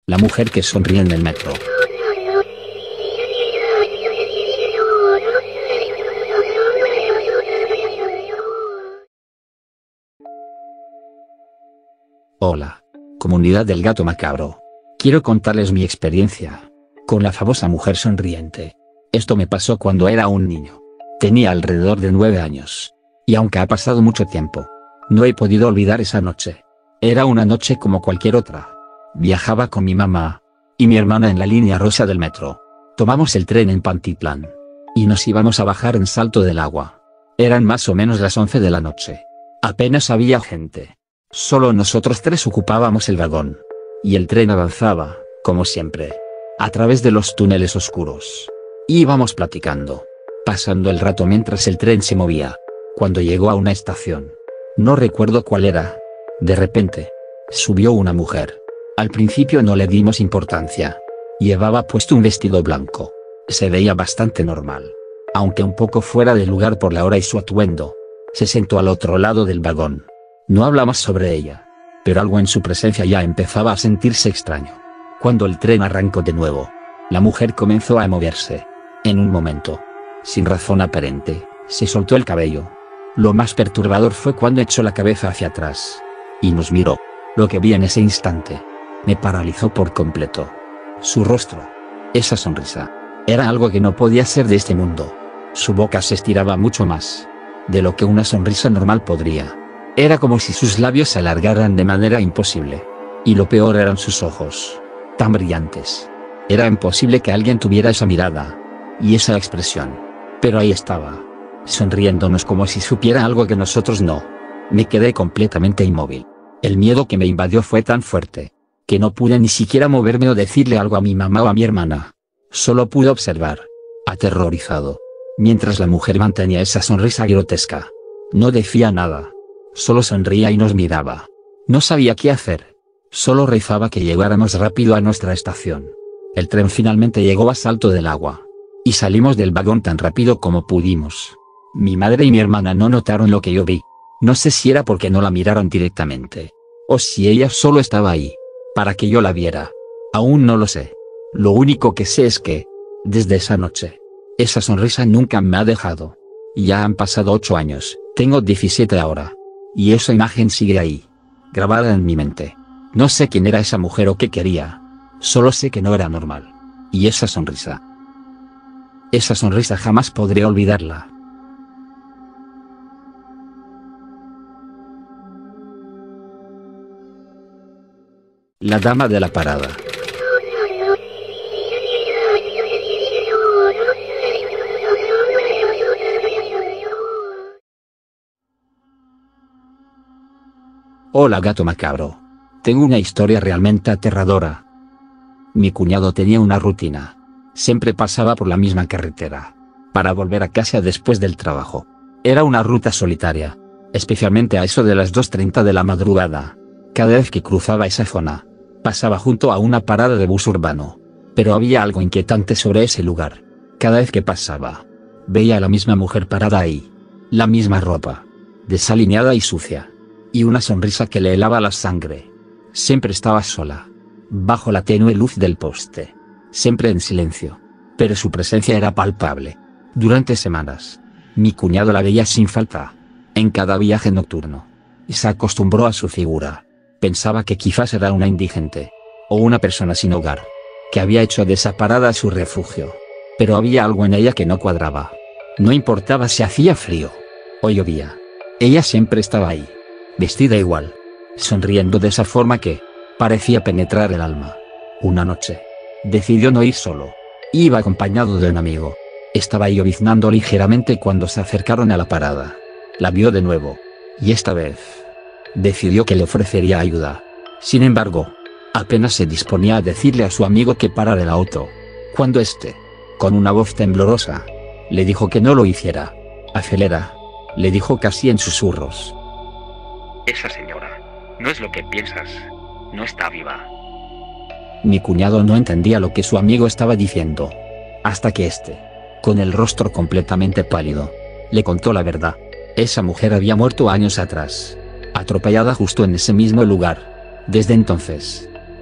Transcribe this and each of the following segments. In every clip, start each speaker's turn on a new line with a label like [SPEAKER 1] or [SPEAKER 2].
[SPEAKER 1] La mujer que sonríe en el metro. Hola, comunidad del gato macabro. Quiero contarles mi experiencia con la famosa mujer sonriente. Esto me pasó cuando era un niño. Tenía alrededor de 9 años. Y aunque ha pasado mucho tiempo, no he podido olvidar esa noche. Era una noche como cualquier otra. Viajaba con mi mamá y mi hermana en la línea rosa del metro. Tomamos el tren en Pantitlán y nos íbamos a bajar en Salto del Agua. Eran más o menos las 11 de la noche. Apenas había gente. Solo nosotros tres ocupábamos el vagón. Y el tren avanzaba, como siempre, a través de los túneles oscuros. Íbamos platicando, pasando el rato mientras el tren se movía. Cuando llegó a una estación, no recuerdo cuál era, de repente, subió una mujer. Al principio no le dimos importancia. Llevaba puesto un vestido blanco. Se veía bastante normal, aunque un poco fuera de lugar por la hora y su atuendo. Se sentó al otro lado del vagón. No hablamos sobre ella, pero algo en su presencia ya empezaba a sentirse extraño. Cuando el tren arrancó de nuevo, la mujer comenzó a moverse. En un momento, sin razón aparente, se soltó el cabello. Lo más perturbador fue cuando echó la cabeza hacia atrás y nos miró. Lo que vi en ese instante me paralizó por completo. Su rostro, esa sonrisa, era algo que no podía ser de este mundo. Su boca se estiraba mucho más de lo que una sonrisa normal podría. Era como si sus labios se alargaran de manera imposible. Y lo peor eran sus ojos, tan brillantes. Era imposible que alguien tuviera esa mirada y esa expresión. Pero ahí estaba, sonriéndonos como si supiera algo que nosotros no. Me quedé completamente inmóvil. El miedo que me invadió fue tan fuerte que no pude ni siquiera moverme o decirle algo a mi mamá o a mi hermana. Solo pude observar, aterrorizado, mientras la mujer mantenía esa sonrisa grotesca. No decía nada. Solo sonría y nos miraba. No sabía qué hacer. Solo rezaba que llegáramos rápido a nuestra estación. El tren finalmente llegó a Salto del Agua. Y salimos del vagón tan rápido como pudimos. Mi madre y mi hermana no notaron lo que yo vi. No sé si era porque no la miraron directamente, o si ella solo estaba ahí para que yo la viera. Aún no lo sé. Lo único que sé es que, desde esa noche, esa sonrisa nunca me ha dejado. Ya han pasado 8 años, tengo 17 ahora. Y esa imagen sigue ahí, grabada en mi mente. No sé quién era esa mujer o qué quería. Solo sé que no era normal. Y esa sonrisa jamás podré olvidarla. La dama de la parada. Hola gato macabro. Tengo una historia realmente aterradora. Mi cuñado tenía una rutina. Siempre pasaba por la misma carretera para volver a casa después del trabajo. Era una ruta solitaria, especialmente a eso de las 2:30 de la madrugada. Cada vez que cruzaba esa zona, pasaba junto a una parada de bus urbano. Pero había algo inquietante sobre ese lugar. Cada vez que pasaba, veía a la misma mujer parada ahí. La misma ropa, desalineada y sucia. Y una sonrisa que le helaba la sangre. Siempre estaba sola, bajo la tenue luz del poste. Siempre en silencio. Pero su presencia era palpable. Durante semanas, mi cuñado la veía sin falta, en cada viaje nocturno. Y se acostumbró a su figura. Pensaba que quizás era una indigente, o una persona sin hogar, que había hecho de esa parada su refugio. Pero había algo en ella que no cuadraba. No importaba si hacía frío o llovía. Ella siempre estaba ahí, vestida igual, sonriendo de esa forma que parecía penetrar el alma. Una noche, decidió no ir solo. Iba acompañado de un amigo. Estaba lloviznando ligeramente cuando se acercaron a la parada. La vio de nuevo, y esta vez decidió que le ofrecería ayuda. Sin embargo, apenas se disponía a decirle a su amigo que parara el auto, cuando éste, con una voz temblorosa, le dijo que no lo hiciera. Acelera, le dijo casi en susurros.
[SPEAKER 2] Esa señora, no es lo que piensas, no está viva.
[SPEAKER 1] Mi cuñado no entendía lo que su amigo estaba diciendo, hasta que éste, con el rostro completamente pálido, le contó la verdad. Esa mujer había muerto años atrás, atropellada justo en ese mismo lugar. Desde entonces,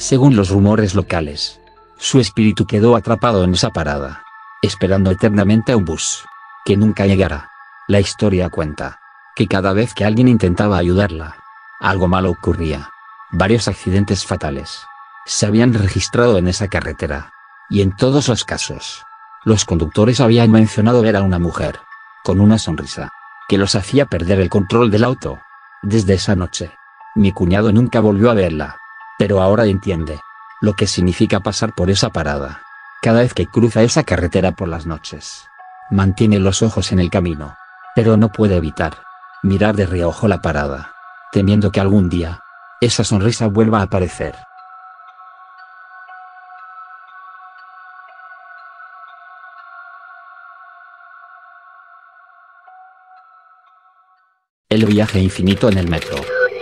[SPEAKER 1] Según los rumores locales, su espíritu quedó atrapado en esa parada, esperando eternamente a un bus que nunca llegara. La historia cuenta que cada vez que alguien intentaba ayudarla, algo malo ocurría. Varios accidentes fatales se habían registrado en esa carretera, y en todos los casos, los conductores habían mencionado ver a una mujer con una sonrisa que los hacía perder el control del auto. Desde esa noche, mi cuñado nunca volvió a verla, pero ahora entiende lo que significa pasar por esa parada. Cada vez que cruza esa carretera por las noches, mantiene los ojos en el camino, pero no puede evitar mirar de reojo la parada, temiendo que algún día esa sonrisa vuelva a aparecer. El viaje infinito en el metro.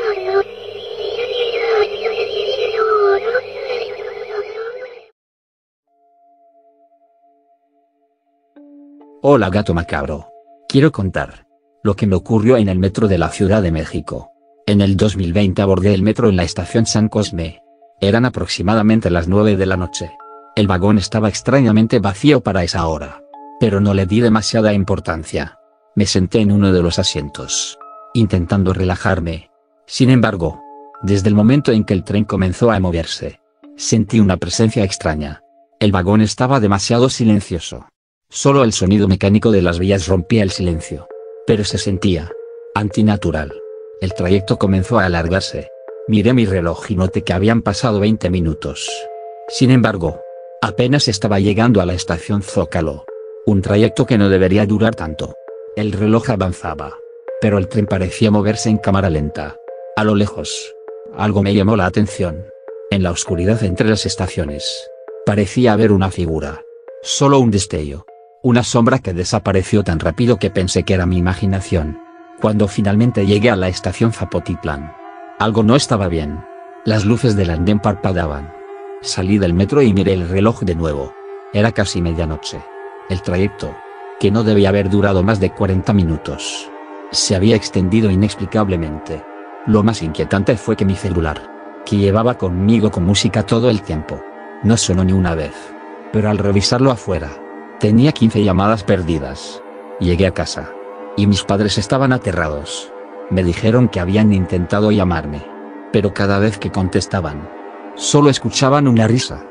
[SPEAKER 1] Hola gato macabro. Quiero contar lo que me ocurrió en el metro de la Ciudad de México. En el 2020 abordé el metro en la estación San Cosme. Eran aproximadamente las 9 de la noche. El vagón estaba extrañamente vacío para esa hora, pero no le di demasiada importancia. Me senté en uno de los asientos, intentando relajarme. Sin embargo, desde el momento en que el tren comenzó a moverse, sentí una presencia extraña. El vagón estaba demasiado silencioso. Solo el sonido mecánico de las vías rompía el silencio, pero se sentía antinatural. El trayecto comenzó a alargarse. Miré mi reloj y noté que habían pasado 20 minutos. Sin embargo, apenas estaba llegando a la estación Zócalo, un trayecto que no debería durar tanto. El reloj avanzaba, pero el tren parecía moverse en cámara lenta. A lo lejos, algo me llamó la atención. En la oscuridad entre las estaciones, parecía haber una figura. Solo un destello. Una sombra que desapareció tan rápido que pensé que era mi imaginación. Cuando finalmente llegué a la estación Zapotitlán, algo no estaba bien. Las luces del andén parpadeaban. Salí del metro y miré el reloj de nuevo. Era casi medianoche. El trayecto, que no debía haber durado más de 40 minutos, se había extendido inexplicablemente. Lo más inquietante fue que mi celular, que llevaba conmigo con música todo el tiempo, no sonó ni una vez. Pero al revisarlo afuera, tenía 15 llamadas perdidas. Llegué a casa, y mis padres estaban aterrados. Me dijeron que habían intentado llamarme, pero cada vez que contestaban, solo escuchaban una risa.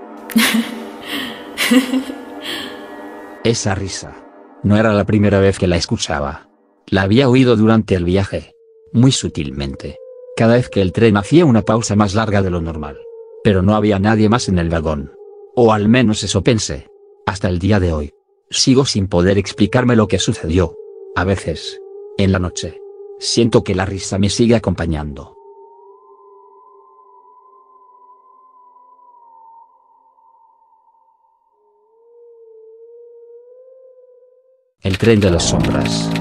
[SPEAKER 1] Esa risa no era la primera vez que la escuchaba. La había oído durante el viaje, muy sutilmente, cada vez que el tren hacía una pausa más larga de lo normal. Pero no había nadie más en el vagón. O al menos eso pensé. Hasta el día de hoy, sigo sin poder explicarme lo que sucedió. A veces, en la noche, siento que la risa me sigue acompañando. El tren de las sombras.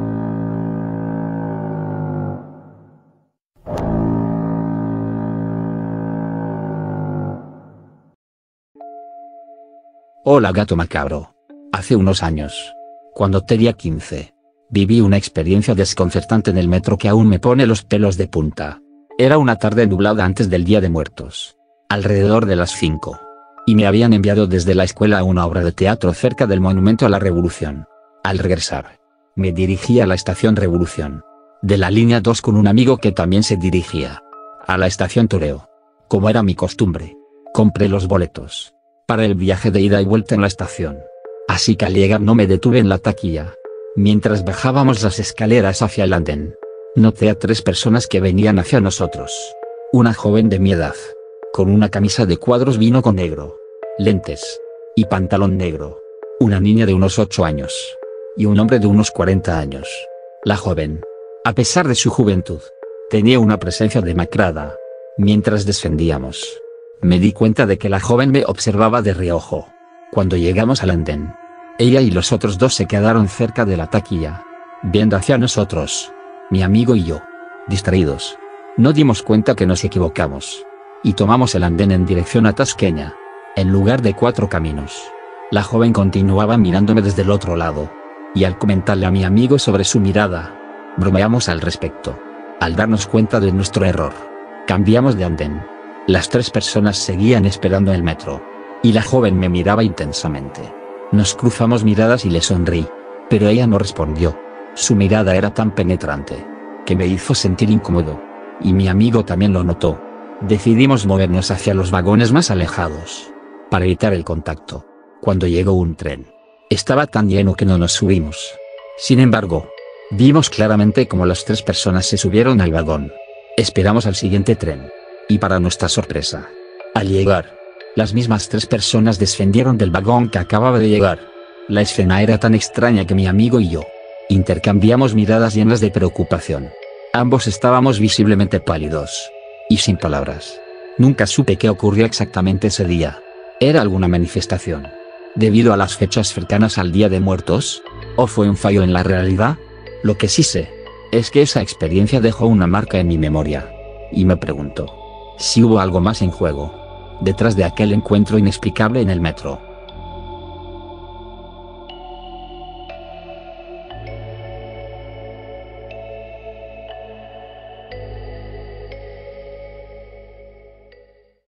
[SPEAKER 1] Hola gato macabro. Hace unos años, cuando tenía 15, viví una experiencia desconcertante en el metro que aún me pone los pelos de punta. Era una tarde nublada antes del Día de Muertos, alrededor de las 5, y me habían enviado desde la escuela a una obra de teatro cerca del Monumento a la Revolución. Al regresar, me dirigí a la estación Revolución, de la línea 2 con un amigo que también se dirigía a la estación Toreo. Como era mi costumbre, compré los boletos para el viaje de ida y vuelta en la estación. Así que al llegar no me detuve en la taquilla. Mientras bajábamos las escaleras hacia el andén, noté a 3 personas que venían hacia nosotros. Una joven de mi edad, con una camisa de cuadros vino con negro, lentes y pantalón negro. Una niña de unos 8 años. Y un hombre de unos 40 años. La joven, a pesar de su juventud, tenía una presencia demacrada. Mientras descendíamos, me di cuenta de que la joven me observaba de reojo. Cuando llegamos al andén, ella y los otros 2 se quedaron cerca de la taquilla, viendo hacia nosotros. Mi amigo y yo, distraídos, no dimos cuenta que nos equivocamos, y tomamos el andén en dirección a Tasqueña, en lugar de 4 caminos. La joven continuaba mirándome desde el otro lado, y al comentarle a mi amigo sobre su mirada, bromeamos al respecto. Al darnos cuenta de nuestro error, cambiamos de andén. Las 3 personas seguían esperando el metro. Y la joven me miraba intensamente. Nos cruzamos miradas y le sonreí. Pero ella no respondió. Su mirada era tan penetrante que me hizo sentir incómodo. Y mi amigo también lo notó. Decidimos movernos hacia los vagones más alejados para evitar el contacto. Cuando llegó un tren, estaba tan lleno que no nos subimos. Sin embargo, vimos claramente cómo las 3 personas se subieron al vagón. Esperamos al siguiente tren. Y para nuestra sorpresa, al llegar, las mismas 3 personas descendieron del vagón que acababa de llegar. La escena era tan extraña que mi amigo y yo intercambiamos miradas llenas de preocupación. Ambos estábamos visiblemente pálidos y sin palabras. Nunca supe qué ocurrió exactamente ese día. ¿Era alguna manifestación debido a las fechas cercanas al Día de Muertos? ¿O fue un fallo en la realidad? Lo que sí sé es que esa experiencia dejó una marca en mi memoria. Y me pregunto si hubo algo más en juego detrás de aquel encuentro inexplicable en el metro.